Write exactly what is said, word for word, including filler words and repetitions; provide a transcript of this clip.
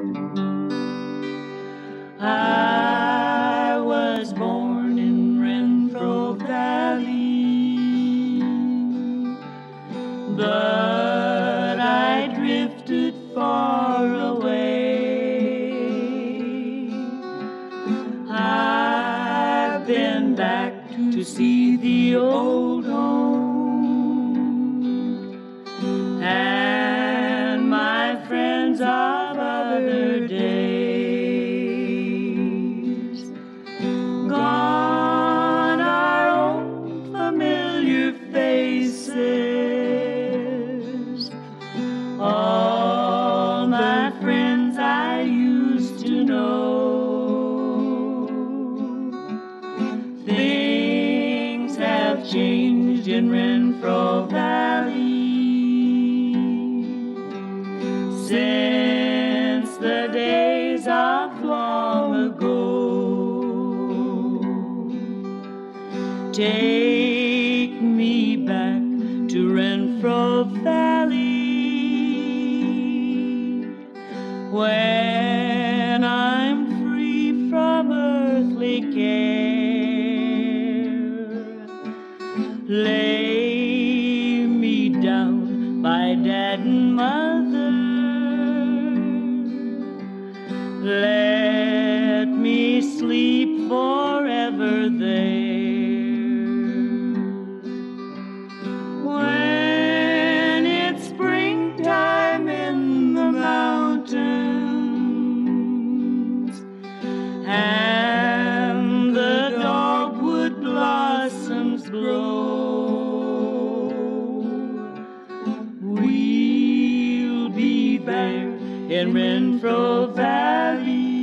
I was born in Renfro Valley, but I drifted far away. I've been back to see the old home and my friends of other days. Gone are old familiar faces, all my friends I used to know. Things have changed in Renfro Valley since the days of long ago. Take me back to Renfro Valley when I'm free from earthly care. Lay me down by Dad and Mother. Let me sleep forever there. When it's springtime in the mountains and the dogwood blossoms grow, we'll be there in Renfro Valley.